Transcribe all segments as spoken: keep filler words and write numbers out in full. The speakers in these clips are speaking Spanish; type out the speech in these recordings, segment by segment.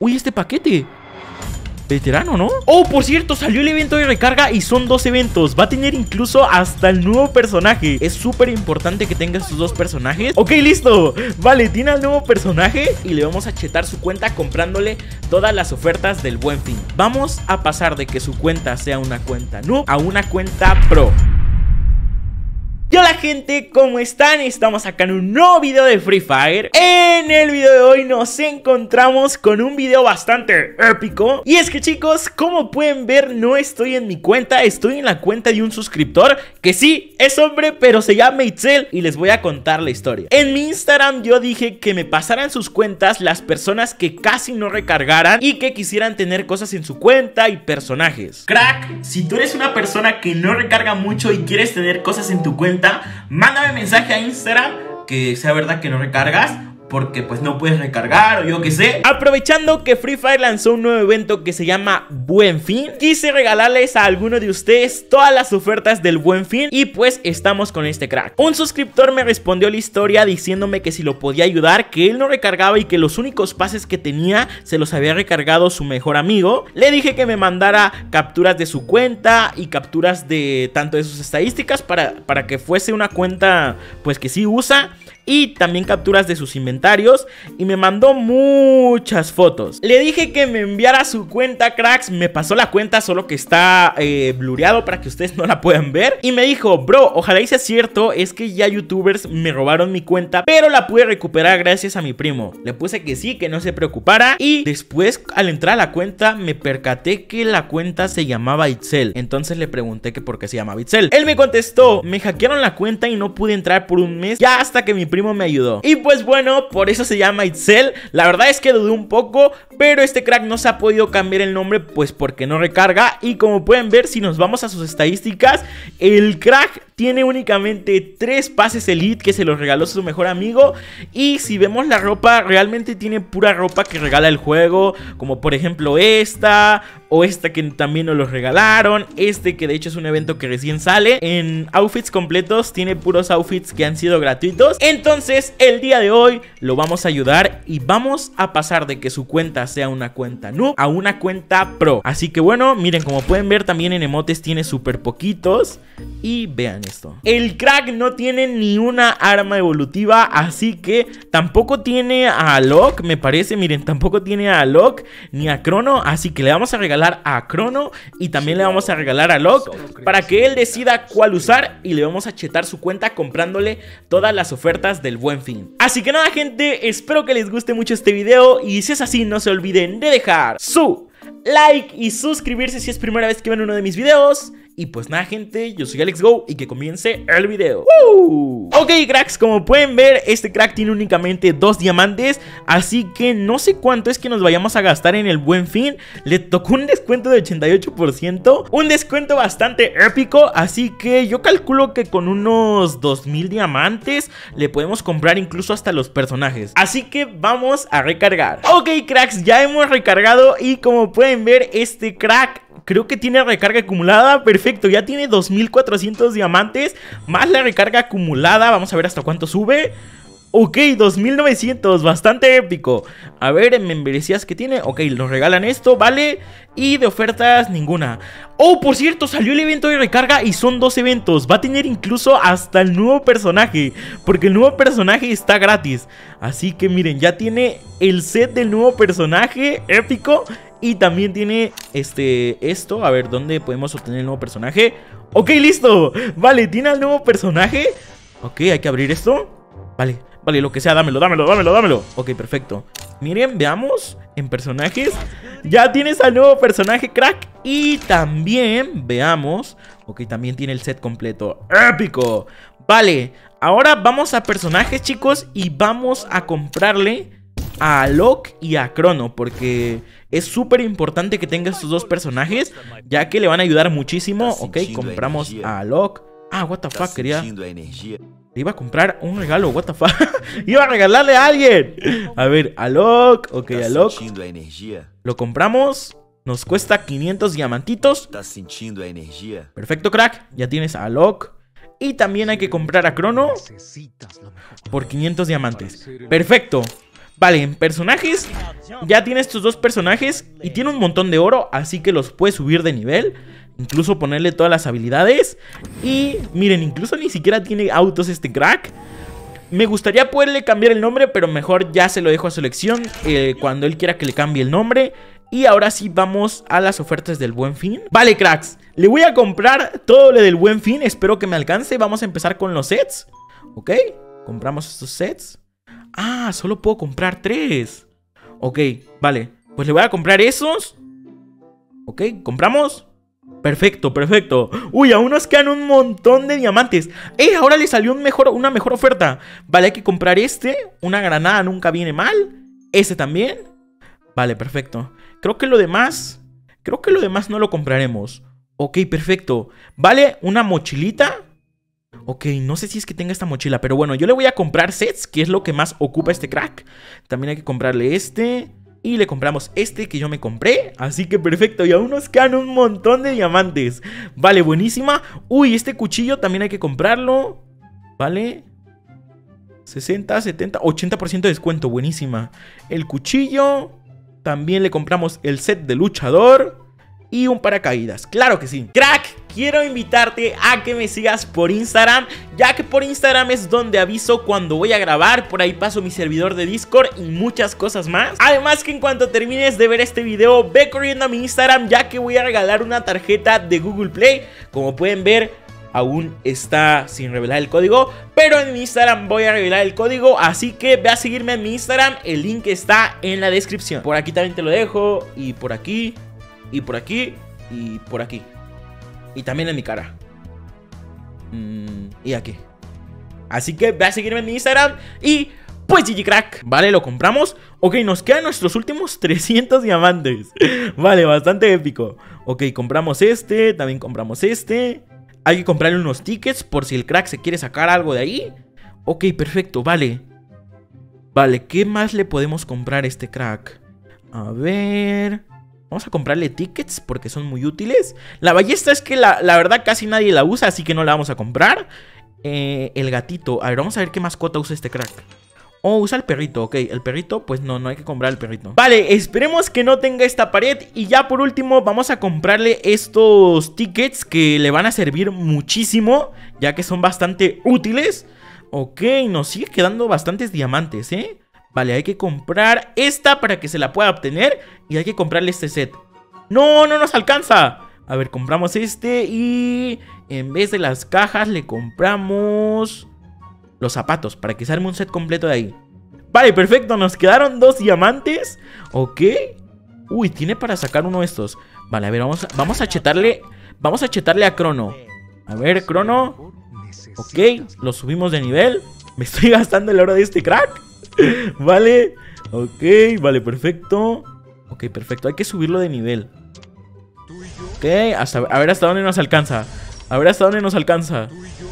Uy, este paquete veterano, ¿no? Oh, por cierto, salió el evento de recarga y son dos eventos. Va a tener incluso hasta el nuevo personaje. Es súper importante que tenga estos dos personajes. Ok, listo. Vale, tiene al nuevo personaje y le vamos a chetar su cuenta comprándole todas las ofertas del Buen Fin. Vamos a pasar de que su cuenta sea una cuenta noob a una cuenta pro. Y hola gente, ¿cómo están? Estamos acá en un nuevo video de Free Fire. En el video de hoy nos encontramos con un video bastante épico. Y es que chicos, como pueden ver, no estoy en mi cuenta, estoy en la cuenta de un suscriptor que sí, es hombre, pero se llama Itzel. Y les voy a contar la historia. En mi Instagram yo dije que me pasaran sus cuentas las personas que casi no recargaran y que quisieran tener cosas en su cuenta y personajes. Crack, si tú eres una persona que no recarga mucho y quieres tener cosas en tu cuenta, mándame mensaje a Instagram que sea verdad que no recargas, porque pues no puedes recargar o yo qué sé. Aprovechando que Free Fire lanzó un nuevo evento que se llama Buen Fin, quise regalarles a alguno de ustedes todas las ofertas del Buen Fin. Y pues estamos con este crack. Un suscriptor me respondió la historia diciéndome que si lo podía ayudar, que él no recargaba y que los únicos pases que tenía se los había recargado su mejor amigo. Le dije que me mandara capturas de su cuenta y capturas de tanto de sus estadísticas para, para que fuese una cuenta pues que sí usa, y también capturas de sus inventarios, y me mandó muchas fotos. Le dije que me enviara su cuenta, cracks. Me pasó la cuenta, solo que está eh, blureado para que ustedes no la puedan ver. Y me dijo, bro, ojalá y sea cierto, es que ya youtubers me robaron mi cuenta, pero la pude recuperar gracias a mi primo. Le puse que sí, que no se preocupara. Y después, al entrar a la cuenta, me percaté que la cuenta se llamaba Itzel. Entonces le pregunté que por qué se llamaba Itzel. Él me contestó, me hackearon la cuenta y no pude entrar por un mes, ya hasta que mi primo me ayudó. Y pues bueno, por eso se llama Itzel. La verdad es que dudé un poco, pero este crack no se ha podido cambiar el nombre pues porque no recarga. Y como pueden ver, si nos vamos a sus estadísticas, el crack tiene únicamente tres pases elite que se los regaló su mejor amigo. Y si vemos la ropa, realmente tiene pura ropa que regala el juego, como por ejemplo esta, o esta que también nos los regalaron, este que de hecho es un evento que recién sale. En outfits completos tiene puros outfits que han sido gratuitos. Entonces el día de hoy lo vamos a ayudar y vamos a pasar de que su cuenta sea una cuenta noob a una cuenta pro. Así que bueno, miren, como pueden ver, también en emotes tiene súper poquitos. Y vean esto, el crack no tiene ni una arma evolutiva, así que tampoco tiene a Alok, me parece. Miren, tampoco tiene a Alok ni a Crono, así que le vamos a regalar a Crono y también le vamos a regalar a Alok para que él decida cuál usar, y le vamos a chetar su cuenta comprándole todas las ofertas del Buen Fin. Así que nada gente, espero que les guste mucho este video, y si es así no se olviden de dejar su like y suscribirse si es primera vez que ven uno de mis videos. Y pues nada gente, yo soy AlexGo y que comience el video. ¡Woo! Ok cracks, como pueden ver, este crack tiene únicamente dos diamantes, así que no sé cuánto es que nos vayamos a gastar en el Buen Fin. Le tocó un descuento de ochenta y ocho por ciento, un descuento bastante épico, así que yo calculo que con unos dos mil diamantes le podemos comprar incluso hasta los personajes. Así que vamos a recargar. Ok cracks, ya hemos recargado y como pueden ver, este crack creo que tiene recarga acumulada. Perfecto, ya tiene dos mil cuatrocientos diamantes más la recarga acumulada. Vamos a ver hasta cuánto sube. Ok, dos mil novecientos, bastante épico. A ver, en membresías que tiene. Ok, nos regalan esto, vale. Y de ofertas, ninguna. Oh, por cierto, salió el evento de recarga y son dos eventos. Va a tener incluso hasta el nuevo personaje, porque el nuevo personaje está gratis. Así que miren, ya tiene el set del nuevo personaje épico. Y también tiene este esto. A ver, ¿dónde podemos obtener el nuevo personaje? Ok, listo. Vale, tiene al nuevo personaje. Ok, hay que abrir esto. Vale, vale, lo que sea, dámelo, dámelo, dámelo, dámelo. Ok, perfecto. Miren, veamos en personajes. Ya tienes al nuevo personaje, crack. Y también, veamos. Ok, también tiene el set completo. ¡Épico! Vale, ahora vamos a personajes, chicos. Y vamos a comprarle a Alok y a Crono, porque es súper importante que tenga estos dos personajes, ya que le van a ayudar muchísimo. Ok, compramos a Alok. Ah, what the fuck, quería... Le iba a comprar un regalo, what the fuck. Iba a regalarle a alguien. A ver, Alok. Ok, Alok. Lo compramos. Nos cuesta quinientos diamantitos. Perfecto, crack. Ya tienes a Alok. Y también hay que comprar a Crono por quinientos diamantes. Perfecto. Vale, en personajes ya tienes tus dos personajes y tiene un montón de oro, así que los puedes subir de nivel. Incluso ponerle todas las habilidades. Y miren, incluso ni siquiera tiene autos este crack. Me gustaría poderle cambiar el nombre, pero mejor ya se lo dejo a su elección eh, cuando él quiera que le cambie el nombre. Y ahora sí vamos a las ofertas del Buen Fin. Vale, cracks, le voy a comprar todo lo del Buen Fin. Espero que me alcance. Vamos a empezar con los sets. Ok, compramos estos sets. Ah, solo puedo comprar tres. Ok, vale, pues le voy a comprar esos. Ok, compramos. Perfecto, perfecto. Uy, aún nos quedan un montón de diamantes. ¡Eh! Ahora le salió un mejor, una mejor oferta. Vale, hay que comprar este. Una granada nunca viene mal. Este también. Vale, perfecto. Creo que lo demás Creo que lo demás no lo compraremos. Ok, perfecto. Vale, una mochilita. Ok, no sé si es que tenga esta mochila, pero bueno, yo le voy a comprar sets, que es lo que más ocupa este crack. También hay que comprarle este. Y le compramos este que yo me compré. Así que perfecto, y aún nos quedan un montón de diamantes. Vale, buenísima. Uy, este cuchillo también hay que comprarlo. Vale, sesenta, setenta, ochenta por ciento de descuento, buenísima. El cuchillo. También le compramos el set de luchador. Y un paracaídas, claro que sí. Crack, quiero invitarte a que me sigas por Instagram, ya que por Instagram es donde aviso cuando voy a grabar. Por ahí paso mi servidor de Discord y muchas cosas más. Además que en cuanto termines de ver este video, ve corriendo a mi Instagram, ya que voy a regalar una tarjeta de Google Play. Como pueden ver, aún está sin revelar el código, pero en mi Instagram voy a revelar el código. Así que ve a seguirme en mi Instagram, el link está en la descripción. Por aquí también te lo dejo, y por aquí, y por aquí, y por aquí. Y también en mi cara. mm, Y aquí. Así que ve a seguirme en mi Instagram. Y pues G G crack. Vale, lo compramos. Ok, nos quedan nuestros últimos trescientos diamantes. Vale, bastante épico. Ok, compramos este, también compramos este. Hay que comprarle unos tickets por si el crack se quiere sacar algo de ahí. Ok, perfecto, vale. Vale, ¿qué más le podemos comprar a este crack? A ver... Vamos a comprarle tickets porque son muy útiles. La ballesta es que la, la verdad casi nadie la usa, así que no la vamos a comprar. eh, El gatito. A ver, vamos a ver qué mascota usa este crack. Oh, usa el perrito, ok. El perrito, pues no, no hay que comprar el perrito. Vale, esperemos que no tenga esta pared. Y ya por último vamos a comprarle estos tickets que le van a servir muchísimo, ya que son bastante útiles. Ok, nos sigue quedando bastantes diamantes, ¿eh? Vale, hay que comprar esta para que se la pueda obtener. Y hay que comprarle este set. ¡No, no nos alcanza! A ver, compramos este y... en vez de las cajas le compramos... los zapatos, para que se arme un set completo de ahí. Vale, perfecto, nos quedaron dos diamantes. Ok. Uy, tiene para sacar uno de estos. Vale, a ver, vamos a, vamos a chetarle. Vamos a chetarle a Crono. A ver, Crono. Ok, lo subimos de nivel. Me estoy gastando el oro de este crack. Vale, ok, vale, perfecto. Ok, perfecto, hay que subirlo de nivel. Ok, hasta, a ver hasta dónde nos alcanza. A ver hasta dónde nos alcanza.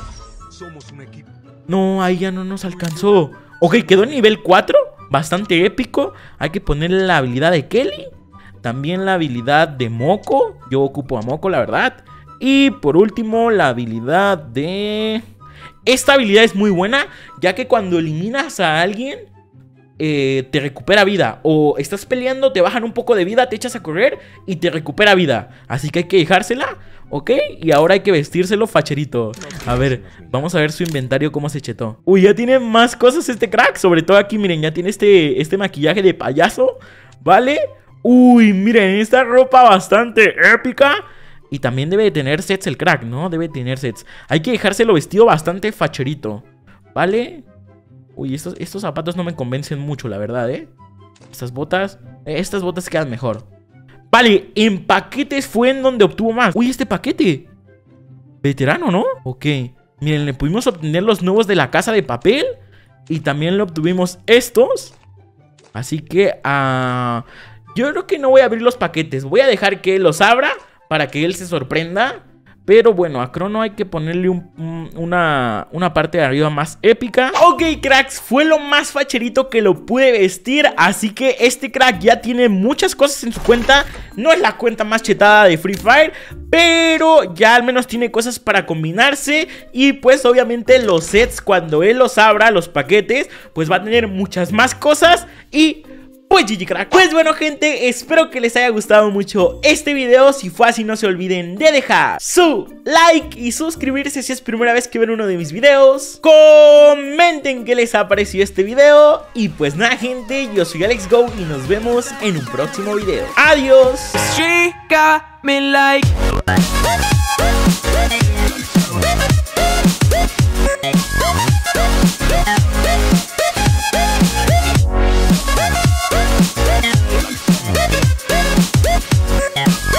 No, ahí ya no nos alcanzó. Ok, quedó en nivel cuatro. Bastante épico. Hay que ponerle la habilidad de Kelly. También la habilidad de Moco. Yo ocupo a Moco, la verdad. Y por último, la habilidad de... Esta habilidad es muy buena, ya que cuando eliminas a alguien eh, te recupera vida. O estás peleando, te bajan un poco de vida, te echas a correr y te recupera vida. Así que hay que dejársela, ¿ok? Y ahora hay que vestírselo facherito. A ver, vamos a ver su inventario cómo se chetó. Uy, ya tiene más cosas este crack. Sobre todo aquí, miren, ya tiene este, este maquillaje de payaso, ¿vale? Uy, miren, esta ropa bastante épica. Y también debe de tener sets el crack, ¿no? Debe tener sets. Hay que dejárselo vestido bastante facherito, ¿vale? Uy, estos, estos zapatos no me convencen mucho, la verdad, ¿eh? Estas botas, eh, estas botas quedan mejor. Vale, en paquetes fue en donde obtuvo más. Uy, este paquete veterano, ¿no? Ok, miren, le pudimos obtener los nuevos de la casa de papel. Y también le obtuvimos estos. Así que, uh, yo creo que no voy a abrir los paquetes. Voy a dejar que él los abra para que él se sorprenda. Pero bueno, a Crono hay que ponerle un, un, una, una parte de arriba más épica. Ok, cracks, fue lo más facherito que lo pude vestir. Así que este crack ya tiene muchas cosas en su cuenta. No es la cuenta más chetada de Free Fire, pero ya al menos tiene cosas para combinarse. Y pues obviamente los sets, cuando él los abra, los paquetes, pues va a tener muchas más cosas. Y pues G G crack. Pues bueno gente, espero que les haya gustado mucho este video. Si fue así, no se olviden de dejar su like y suscribirse si es primera vez que ven uno de mis videos. Comenten qué les ha parecido este video. Y pues nada gente, yo soy Alex Go y nos vemos en un próximo video. Adiós. She got me like